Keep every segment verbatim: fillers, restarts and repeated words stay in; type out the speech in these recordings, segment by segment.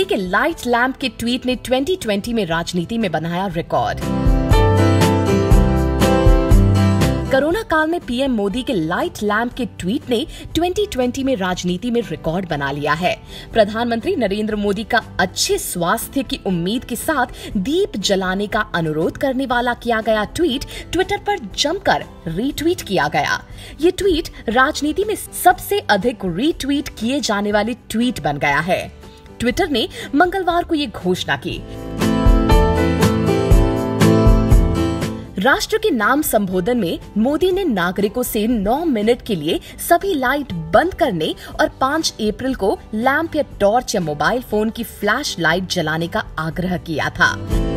के light lamp के tweet ने ट्वेंटी ट्वेंटी में राजनीति में बनाया रिकॉर्ड। कोरोना काल में पीएम मोदी के लाइट लैंप के ट्वीट ने ट्वेंटी ट्वेंटी में राजनीति में रिकॉर्ड बना लिया है। प्रधानमंत्री नरेंद्र मोदी का अच्छे स्वास्थ्य की उम्मीद के साथ दीप जलाने का अनुरोध करने वाला किया गया ट्वीट ट्विटर पर जमकर रीट्वीट किया गया। ये ट्वीट राजनीति में सबसे अधिक रीट्वीट किए जाने वाली ट्वीट बन गया है। ट्विटर ने मंगलवार को ये घोषणा की। राष्ट्र के नाम संबोधन में मोदी ने नागरिकों से नौ मिनट के लिए सभी लाइट बंद करने और पाँच अप्रैल को लैंप या टॉर्च या मोबाइल फोन की फ्लैश लाइट जलाने का आग्रह किया था।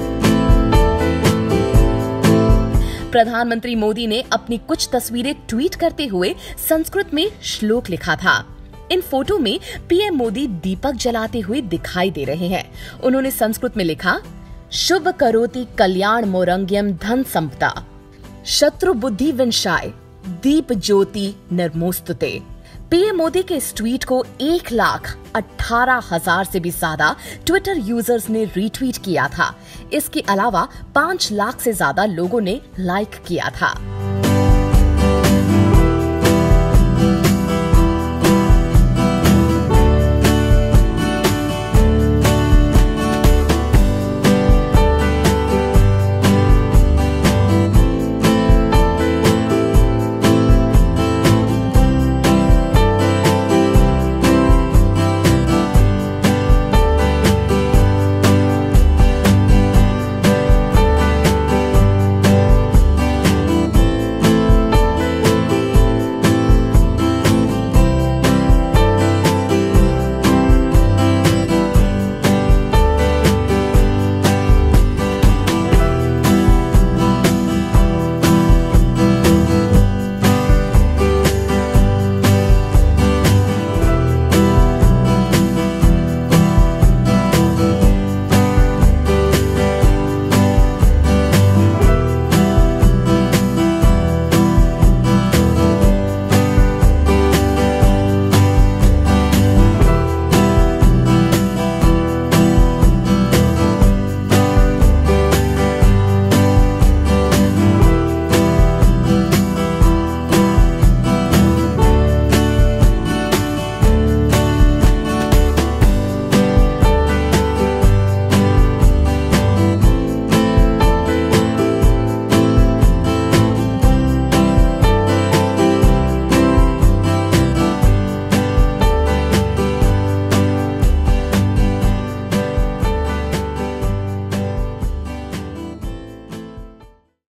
प्रधानमंत्री मोदी ने अपनी कुछ तस्वीरें ट्वीट करते हुए संस्कृत में श्लोक लिखा था। इन फोटो में पीएम मोदी दीपक जलाते हुए दिखाई दे रहे हैं। उन्होंने संस्कृत में लिखा, शुभ करोति कल्याण मोरंग्यम धन संपदा, शत्रु बुद्धि विनाशाय, दीप ज्योति निर्मोस्तुते। पीएम मोदी के इस ट्वीट को एक लाख अठारह हजार से भी ज्यादा ट्विटर यूजर्स ने रीट्वीट किया था। इसके अलावा पांच लाख से ज्यादा लोगों ने लाइक किया था।